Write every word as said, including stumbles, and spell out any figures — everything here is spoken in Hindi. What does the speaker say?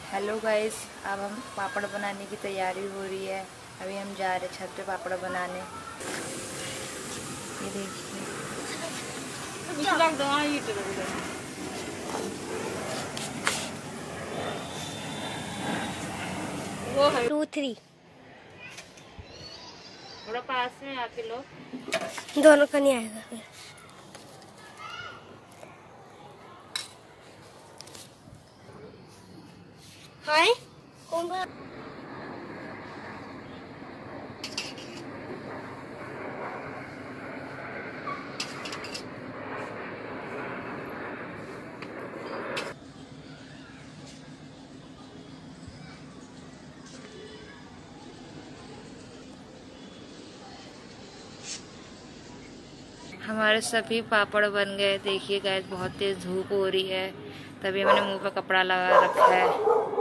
हेलो गाइस, अब हम पापड़ बनाने की तैयारी हो रही है। अभी हम जा रहे छत पे पापड़ बनाने। ये देखिए, वो है टू थ्री थोड़ा पास में आके लो। दोनों का नहीं आएगा फिर। हाय कौन बा? हमारे सभी पापड़ बन गए। देखिए गाइस, बहुत तेज धूप हो रही है, तभी मैंने मुंह पे कपड़ा लगा रखा है।